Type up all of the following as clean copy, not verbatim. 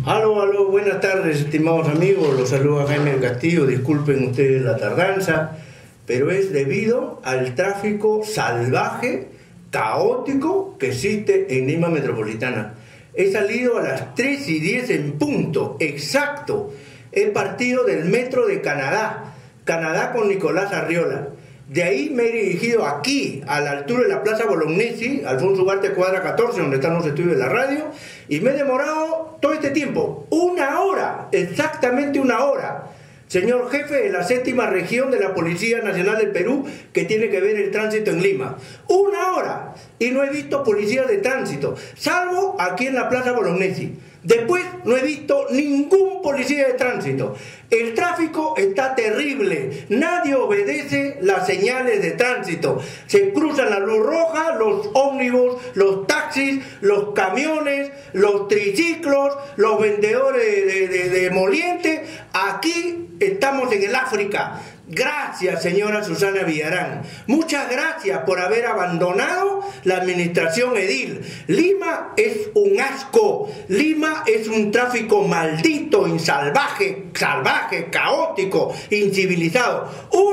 Aló, aló, buenas tardes, estimados amigos, los saluda Jaime del Castillo, disculpen ustedes la tardanza, pero es debido al tráfico salvaje, caótico que existe en Lima Metropolitana. He salido a las 3:10 en punto, exacto, he partido del metro de Canadá con Nicolás Arriola. De ahí me he dirigido aquí, a la altura de la Plaza Bolognesi, Alfonso Ugarte, cuadra 14, donde están los estudios de la radio, y me he demorado todo este tiempo, 1 hora, exactamente 1 hora. Señor jefe de la 7ª región de la Policía Nacional del Perú, que tiene que ver el tránsito en Lima. 1 hora, y no he visto policías de tránsito, salvo aquí en la Plaza Bolognesi. Después no he visto ningún policía de tránsito. El tráfico está terrible. Nadie obedece las señales de tránsito. Se cruzan la luz roja, los ómnibus, los taxis, los camiones, los triciclos, los vendedores de emolientes. Aquí estamos en el África. Gracias, señora Susana Villarán. Muchas gracias por haber abandonado la administración edil. Lima es un asco. Lima es un tráfico maldito, salvaje, caótico, incivilizado.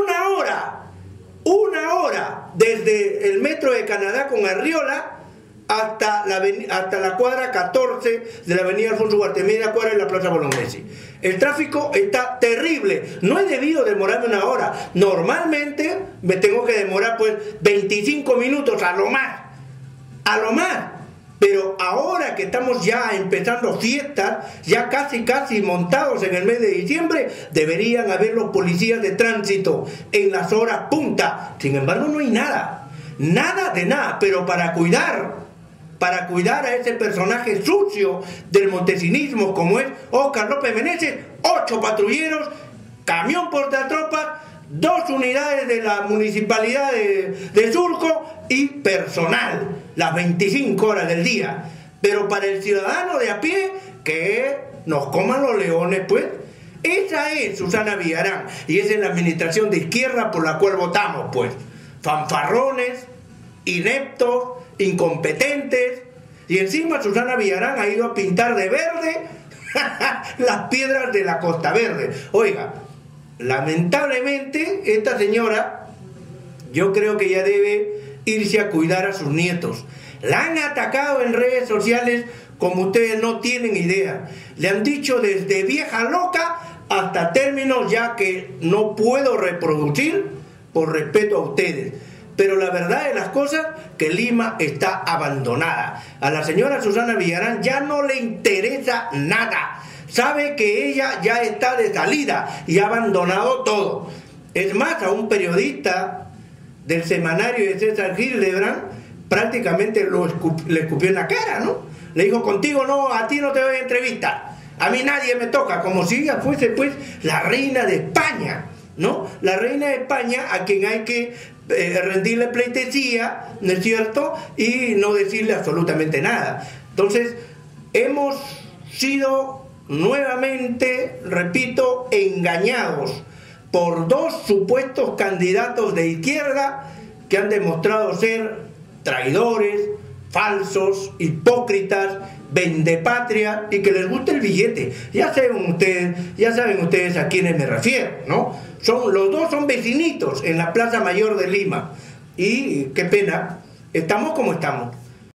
1 hora desde el metro de Canadá con Arriola hasta la cuadra 14 de la avenida Alfonso Ugarte, media cuadra de la Plaza Bolognesi. El tráfico está terrible. No he debido demorarme 1 hora. Normalmente me tengo que demorar 25 minutos a lo más. Pero ahora que estamos ya empezando fiestas, ya casi montados en el mes de diciembre, deberían haber los policías de tránsito en las horas punta. Sin embargo, no hay nada de nada, pero para cuidar a ese personaje sucio del montesinismo como es Óscar López Meneses, 8 patrulleros, camión portatropas, 2 unidades de la municipalidad de Surco y personal, las 25 horas del día. Pero para el ciudadano de a pie, que nos coman los leones, esa es Susana Villarán, y esa es la administración de izquierda por la cual votamos, fanfarrones, ineptos, incompetentes, y encima Susana Villarán ha ido a pintar de verde las piedras de la Costa Verde. Oiga, lamentablemente esta señora, yo creo que ya debe irse a cuidar a sus nietos. La han atacado en redes sociales como ustedes no tienen idea. Le han dicho desde vieja loca hasta términos ya que no puedo reproducir por respeto a ustedes. Pero la verdad de las cosas, que Lima está abandonada. A la señora Susana Villarán ya no le interesa nada. Sabe que ella ya está de salida y ha abandonado todo. Es más, a un periodista del semanario de César Hildebrand prácticamente le escupió en la cara, ¿no? Le dijo, contigo no, a ti no te doy entrevista. A mí nadie me toca, como si ella fuese la reina de España, ¿no? La reina de España a quien hay que rendirle pleitesía, ¿no es cierto? Y no decirle absolutamente nada. Entonces, hemos sido nuevamente, repito, engañados por 2 supuestos candidatos de izquierda que han demostrado ser traidores, falsos, hipócritas, vendepatria y que les gusta el billete. Ya saben ustedes a quiénes me refiero, ¿no? Los 2 son vecinitos en la Plaza Mayor de Lima. Y qué pena, estamos como estamos.